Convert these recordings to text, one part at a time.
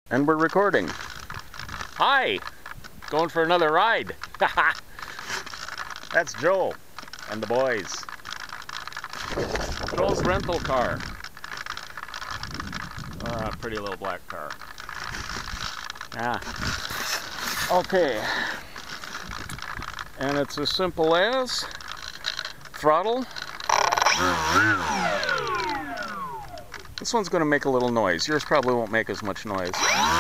And we're recording. Hi! Going for another ride. That's Joel and the boys. Joel's rental car. Pretty little black car. Okay. And it's as simple as throttle. This one's going to make a little noise. Yours probably won't make as much noise.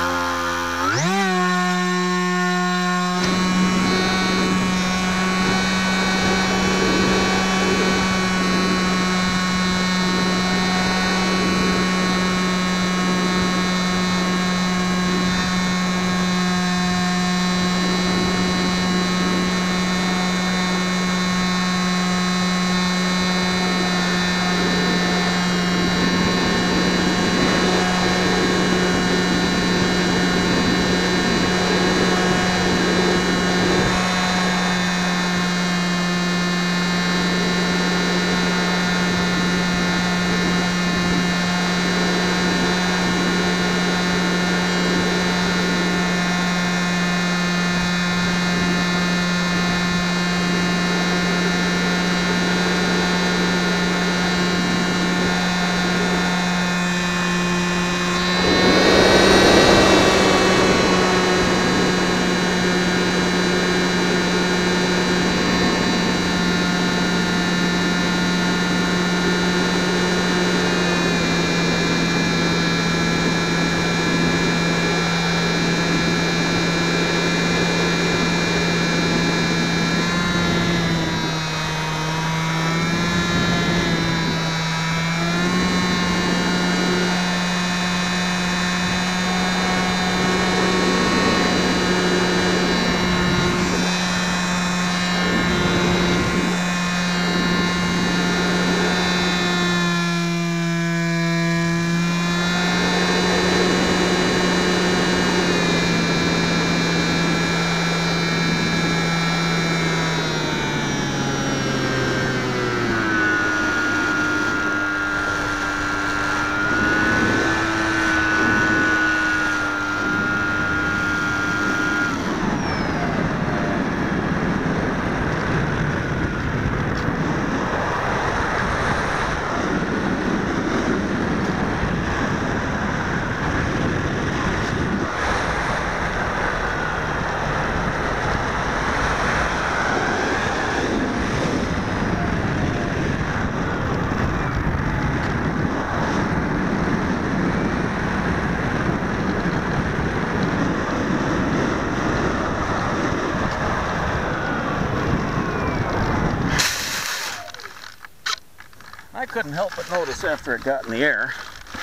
I couldn't help but notice after it got in the air.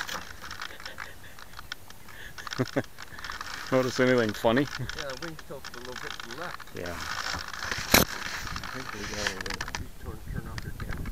Notice anything funny? Yeah, the wings tilted a little bit to the left. Yeah. I think we got a little. Turn off your camera.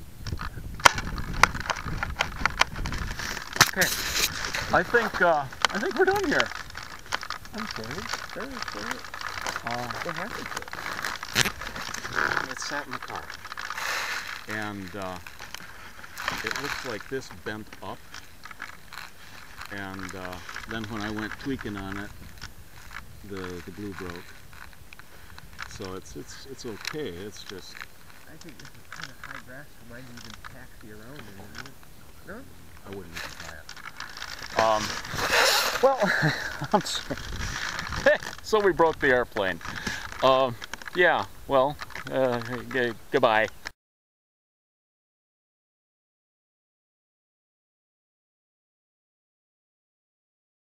Okay. I think we're done here. Okay. Very good. What happened to it? It sat in the car. And it looks like this bent up, and then when I went tweaking on it, the glue broke. So it's okay. It's just. I think this is kind of high grass. It might even taxi around it, isn't it? No? I wouldn't even try it. Well, I'm sorry. So we broke the airplane. Yeah. Well, goodbye.